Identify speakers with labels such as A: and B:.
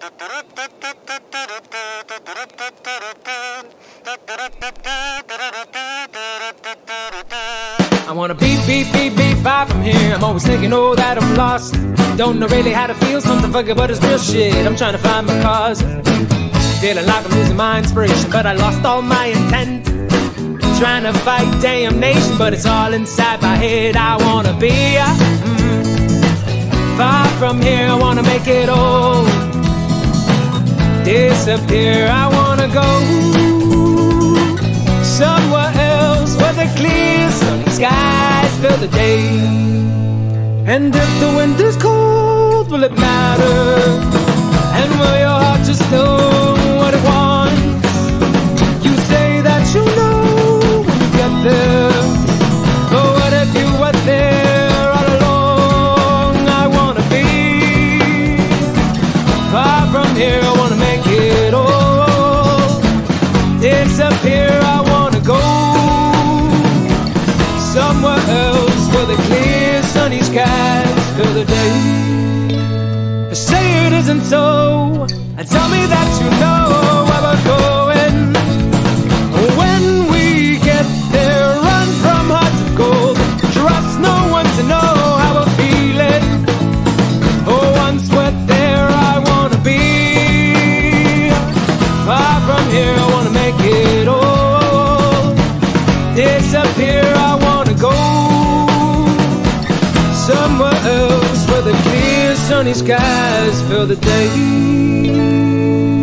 A: I wanna beep, beep, beep, beep, far from here. I'm always thinking, oh, that I'm lost. Don't know really how to feel something fucking, but it's real shit. I'm trying to find my cause. Feeling like I'm losing my inspiration, but I lost all my intent. Trying to fight damnation, but it's all inside my head. I wanna be far from here. I wanna make it all disappear. I wanna go somewhere else where the clear sunny skies fill the day. And if the winter's cold, will it matter? And will your heart just know what it wants? You say that you know when you get there, but what if you were there all along? I wanna be far from here. I wanna make it all disappear. I wanna go somewhere else where the clear sunny skies fill the day. Say it isn't so, and tell me that you know where we're going. When we get there, run from hearts of gold. Trust no one to know how we're feeling. Oh, once we're there, I wanna be far from here. I wanna make it all disappear. I wanna go somewhere else where the clear sunny skies fill the day.